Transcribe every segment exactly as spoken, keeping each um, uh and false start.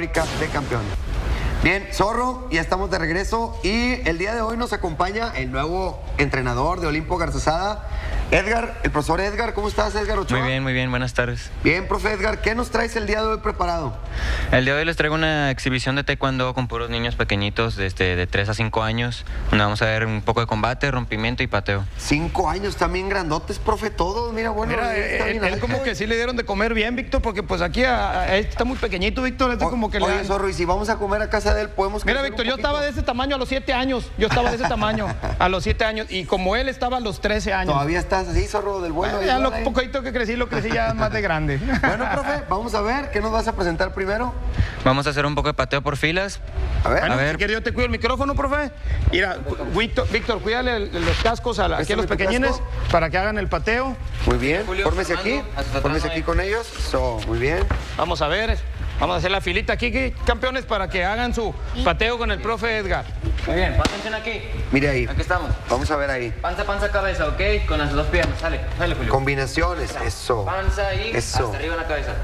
de campeón. Bien, Zorro, ya estamos de regreso y el día de hoy nos acompaña el nuevo entrenador de Olimpo Garzazada, Edgar, el profesor Edgar. ¿Cómo estás, Edgar Ochoa? Muy bien, muy bien, buenas tardes. Bien, profe Edgar, ¿qué nos traes el día de hoy preparado? El día de hoy les traigo una exhibición de taekwondo con puros niños pequeñitos desde de tres a cinco años, donde vamos a ver un poco de combate, rompimiento y pateo. Cinco años, también grandotes, profe, todos, mira, bueno. Mira, está él, bien él alto. como que sí le dieron de comer bien, Víctor, porque pues aquí a, a, está muy pequeñito, Víctor, este O- como que Oye, le dan... Zorro, y si vamos a comer a casa de él, podemos... Mira, crecer Víctor, un yo poquito? estaba de ese tamaño a los siete años, yo estaba de ese tamaño a los siete años, y como él estaba a los trece años. Todavía estás así, Zorro, del bueno. Ya igual lo ahí. poquito que crecí, lo crecí ya más de grande. Bueno, profe, vamos a ver, ¿qué nos vas a presentar primero? Vamos a hacer un poco de pateo por filas. A ver. Bueno, A ver. si quieres yo te cuido el micrófono, profe. Mira, cu- Víctor, Víctor, cuídale el- los cascos a, la- aquí a los Préstame tu pequeñines casco. para que hagan el pateo. Muy bien, Julio, fórmese aquí, Fernando, hasta atrás, fórmese no aquí hay. con ellos. So, muy bien. Vamos a ver, vamos a hacer la filita aquí, aquí, campeones, para que hagan su pateo con el profe Edgar. Muy bien, pon atención aquí. Mire ahí. Aquí estamos. Vamos a ver ahí. Panza, panza, cabeza, ¿ok? Con las dos piernas. Sale, sale, Julio. Combinaciones, eso. Panza y Eso. hasta arriba en la cabeza.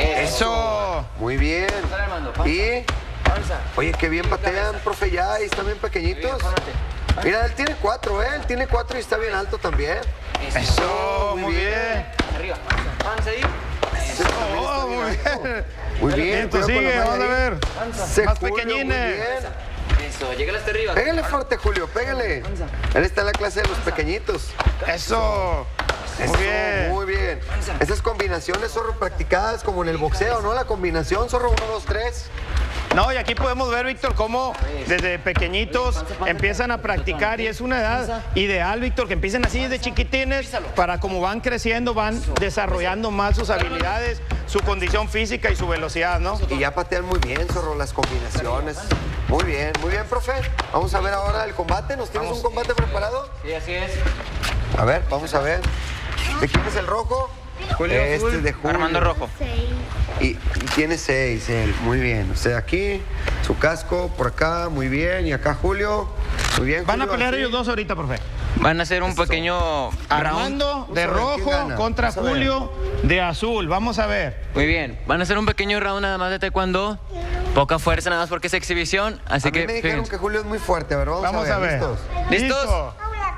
Eso. Muy bien. Sale, Armando. Panza. Y, Panza. oye, qué bien patean, profe, ya, y están bien pequeñitos. Bien, fórmate. Mira, él tiene cuatro, ¿eh? Él tiene cuatro y está bien alto también. Eso, Muy muy bien. bien. Arriba, panza. Panza y... Ese también está Oh, bien muy alto. bien. Muy bien, Tú cuidado con la sigue, malla vamos a ahí. ver. Ese Más Julio, pequeñines. Muy bien. Eso, llega hasta arriba. Pégale fuerte, Julio, pégale. Él está en la clase de los pequeñitos. Eso. Eso, Muy bien. muy bien. Esas combinaciones, Zorro, practicadas como en el boxeo, ¿no? La combinación, Zorro, uno, dos, tres. No, y aquí podemos ver, Víctor, cómo desde pequeñitos empiezan a practicar y es una edad ideal, Víctor, que empiecen así desde chiquitines para como van creciendo, van desarrollando más sus habilidades, su condición física y su velocidad, ¿no? Y ya patean muy bien, Zorro, las combinaciones. Muy bien, muy bien, profe. Vamos a ver ahora el combate. ¿Nos tienes un combate preparado? Sí, así es. A ver, vamos a ver. ¿De quién es el rojo? Julio Este azul, es de Julio. Armando rojo. Y, y tiene seis él, muy bien. O sea, aquí, su casco, por acá, muy bien. Y acá Julio, muy bien. Van a Julio, pelear así. ellos dos ahorita, profe. Van a hacer un pequeño round. Armando de Vamos a ver quién rojo gana. contra Vamos a ver. Julio de azul. Vamos a ver. Muy bien, van a hacer un pequeño round nada más de taekwondo. Poca fuerza nada más porque es exhibición, así A mí que me dijeron fíjense. que Julio es muy fuerte. A ver, vamos, Vamos a ver. a ver. ¿Listos? ¿Listos? Listo.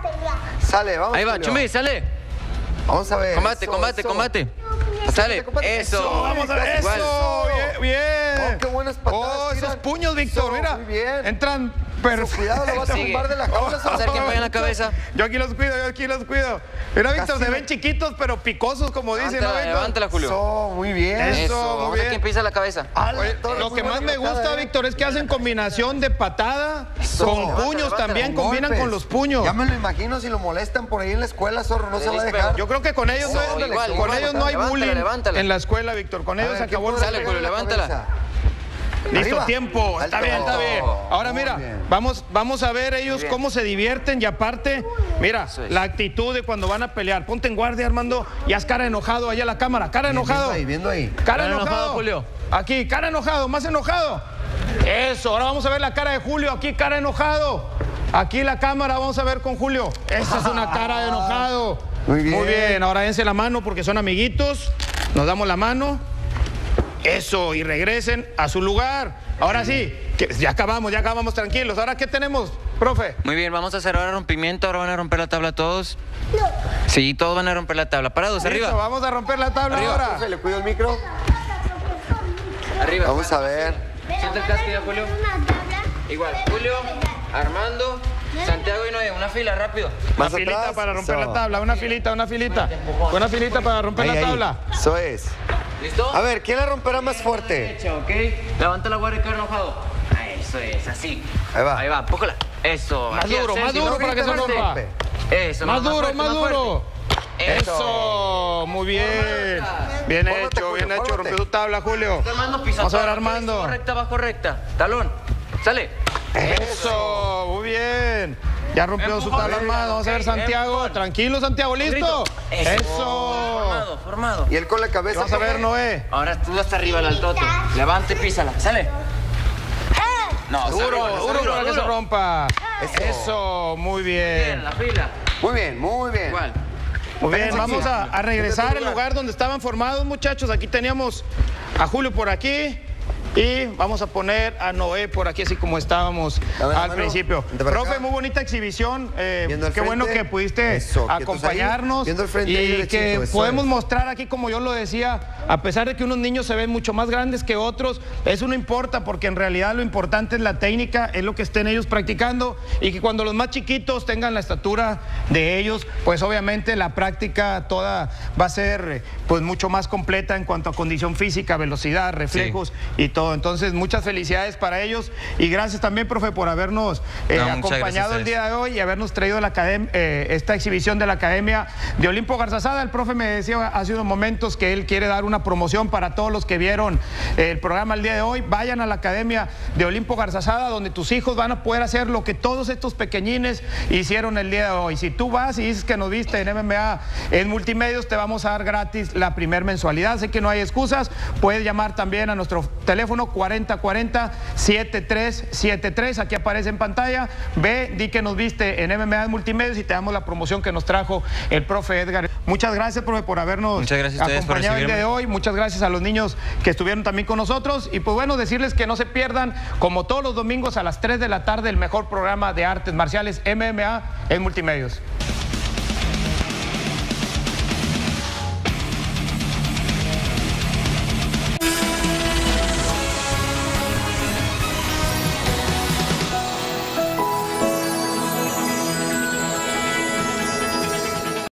Sale, vamos. Ahí va, Julio. Chumbi, sale. Vamos a ver. Combate, eso, combate, eso. combate. Sale, combate. eso. Eso, vamos a ver. Igual. Eso, bien, bien. Oh, qué buenas patadas Oh, esos tiran. puños, Víctor, Eso, mira. muy bien. Entran Eso, perfecto. cuidado, lo vas a Sigue. tumbar de la jaula. Vamos a ver quién pega en la cabeza. Yo aquí los cuido, yo aquí los cuido. Mira, Víctor, Casi se me- ven chiquitos, pero picosos, como dicen, ¿no, Levántala, Víctor? levántala, Julio. Eso, muy bien. Eso. Eso, muy vamos a ver bien. quién pisa la cabeza. Ala, Oye, todo lo muy que más buena me gusta, patada, ¿eh? Víctor, es que hacen combinación de patada Eso. con Levántala, puños levántala. también, Con combinan golpes. con los puños. Ya me lo imagino si lo molestan por ahí en la escuela, Zorro, no se va a Listo, dejar. Yo creo que con ellos, no, Eso, hay- igual, con igual. ellos no hay Levántala, bullying levántala. en la escuela, Víctor. Con A ellos ver, se acabó ¿quién el... puede Sale, pegarle Julio, la levántala. cabeza? Listo, Arriba. tiempo. Está Alto. bien, está bien. Ahora Muy mira, bien. vamos, vamos a ver ellos bien. cómo se divierten y aparte, mira, Eso es. la actitud de cuando van a pelear. Ponte en guardia, Armando, y haz cara enojado allá a la cámara. Cara enojado. Viendo ahí, viendo ahí. Cara Cara enojado. enojado, Julio. Aquí, cara enojado, más enojado. Eso, ahora vamos a ver la cara de Julio. Aquí, cara enojado. Aquí la cámara, vamos a ver con Julio. Esa es una cara de enojado. Muy bien. Muy bien, ahora dense la mano porque son amiguitos. Nos damos la mano. Eso, y regresen a su lugar. Ahora sí, que ya acabamos, ya acabamos tranquilos. Ahora, ¿qué tenemos, profe? Muy bien, vamos a hacer ahora rompimiento. Ahora van a romper la tabla todos. Sí, todos van a romper la tabla. Parados, Listo, arriba. vamos a romper la tabla Arriba, ahora. Profe, ¿le cuido el micro? Arriba. Vamos a ver. Siente el castillo, Julio. Igual, Julio, Armando, Santiago y Noé. Una fila, rápido. Una Más filita atrás. para romper Eso. la tabla, una filita, una filita. Una filita para romper Ahí, la ahí. tabla. Eso es. ¿Listo? A ver, ¿quién la romperá más fuerte? Derecha, ¿ok? Levanta la guardia y cara enojado. Ah, eso es, así. Ahí va. Ahí va, pócala. Eso. Más aquí al duro, más centro. duro No para que se grites rompa. fuerte. Eso, Más no, duro, fuerte, más duro. fuerte. Eso, muy bien. Bien Fórmate, hecho, Julio, bien hecho. fórmate. Rompió tu tabla, Julio. Armando pisa Vamos a ver, todo. Armando. Correcta, bajo recta. Talón. Sale. Eso, muy bien. Ya rompió su tabla, Armando. Vamos a ver, Santiago. Tranquilo, Santiago, ¿listo? Eso. Formado, formado. Y él con la cabeza. Vamos a ver, Noé. Ahora tú hasta arriba el altote. Levante y písala. Sale. No, Duro, arriba, duro arriba, para que se duro. rompa. Eso. Eso, muy Bien, bien. la fila. Muy bien, muy bien. Igual. Muy bien, Espérense vamos aquí. a, a regresar al lugar. lugar donde estaban formados, muchachos. Aquí teníamos a Julio por aquí Y vamos a poner a Noé por aquí, así como estábamos ver, al mano, principio. Profe, muy bonita exhibición. Eh, qué frente. bueno que pudiste Eso, acompañarnos. Viendo el frente, y que podemos es. mostrar aquí, como yo lo decía, a pesar de que unos niños se ven mucho más grandes que otros, eso no importa, porque en realidad lo importante es la técnica, es lo que estén ellos practicando, y que cuando los más chiquitos tengan la estatura de ellos, pues obviamente la práctica toda va a ser pues mucho más completa en cuanto a condición física, velocidad, reflejos sí. y todo. Entonces, muchas felicidades para ellos, y gracias también, profe, por habernos eh, no, acompañado el día de hoy y habernos traído la eh, esta exhibición de la Academia de Olimpo Garzazada. El profe me decía hace unos momentos que él quiere dar una promoción para todos los que vieron eh, el programa el día de hoy. Vayan a la Academia de Olimpo Garzazada, donde tus hijos van a poder hacer lo que todos estos pequeñines hicieron el día de hoy. Si tú vas y dices que nos viste en M M A en Multimedios, te vamos a dar gratis la primer mensualidad. Sé que no hay excusas. Puedes llamar también a nuestro teléfono cuarenta cuarenta, setenta y tres setenta y tres. Aquí aparece en pantalla. Ve, di que nos viste en M M A en Multimedios y te damos la promoción que nos trajo el profe Edgar. Muchas gracias, profe, por habernos acompañado el día de hoy. Muchas gracias a los niños que estuvieron también con nosotros. Y pues bueno, decirles que no se pierdan, como todos los domingos a las tres de la tarde, el mejor programa de artes marciales M M A en Multimedios.